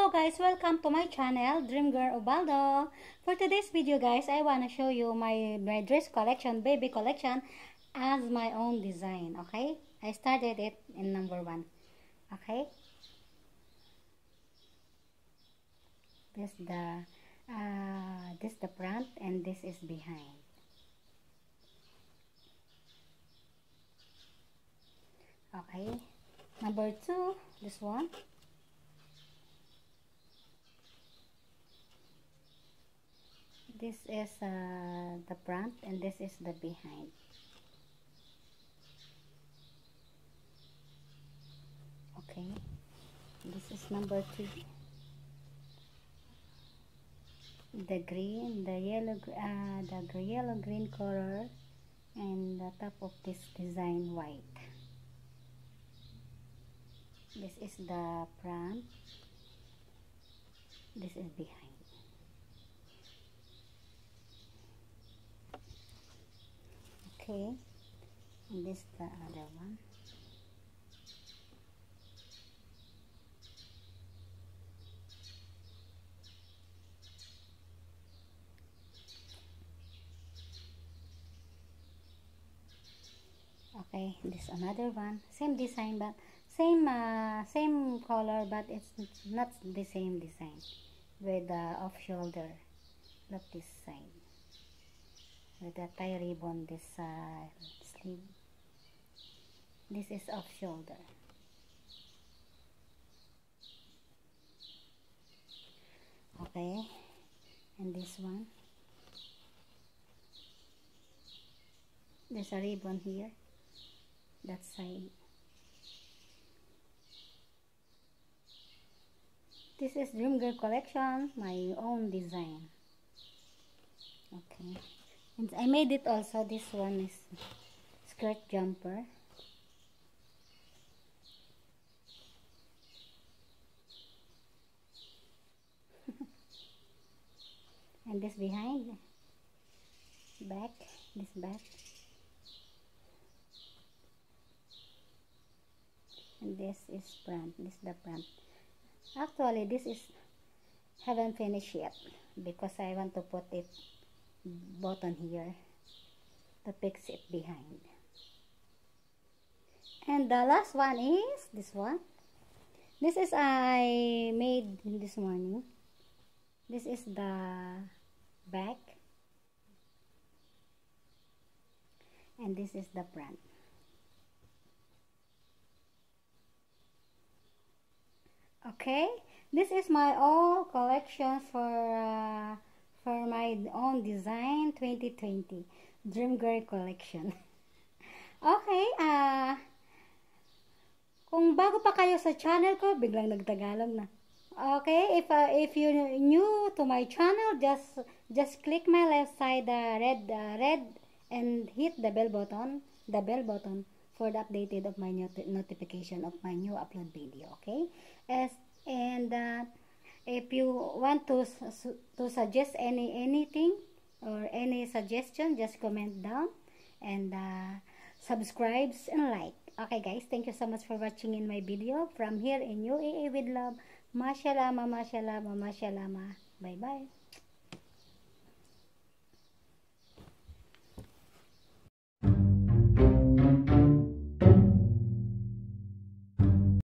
Hello guys, welcome to my channel, Dream Girl Ubaldo. For today's video guys, I wanna show you my dress collection, baby collection, as my own design, okay? I started it in number 1, okay? This the front and this is behind. Okay, number 2, this one. This is the front and this is the behind. Okay, this is number 3. The green, the yellow green color, and the top of this design white. This is the front. This is behind. Okay, and this the other one. Okay, this another one. Same design, but same color, but it's not the same design. With the off shoulder. Look this side. With the tie ribbon this sleeve. This is off shoulder. Okay, and this one. There's a ribbon here. That side. This is Dream Girl collection, my own design. Okay, and I made it also. This one is skirt jumper. And this behind, back, this back. And this is front, this is the front. Actually, this is haven't finished yet because I want to put it button here to fix it behind. And the last one is this one. This is I made this morning. This is the back and this is the front. Okay, this is my all collection for my own design 2020 Dream Girl collection. Okay, kung bago pa kayo sa channel ko, biglang nagtagalog na. Okay, if you're new to my channel, just click my left side red and hit the bell button for the updated of my notification of my new upload video. Okay, and if you want to suggest anything or any suggestion, just comment down and subscribe and like. Okay guys, thank you so much for watching in my video from here in UAE with love. Mashallah, mashallah, mashallah. Bye bye.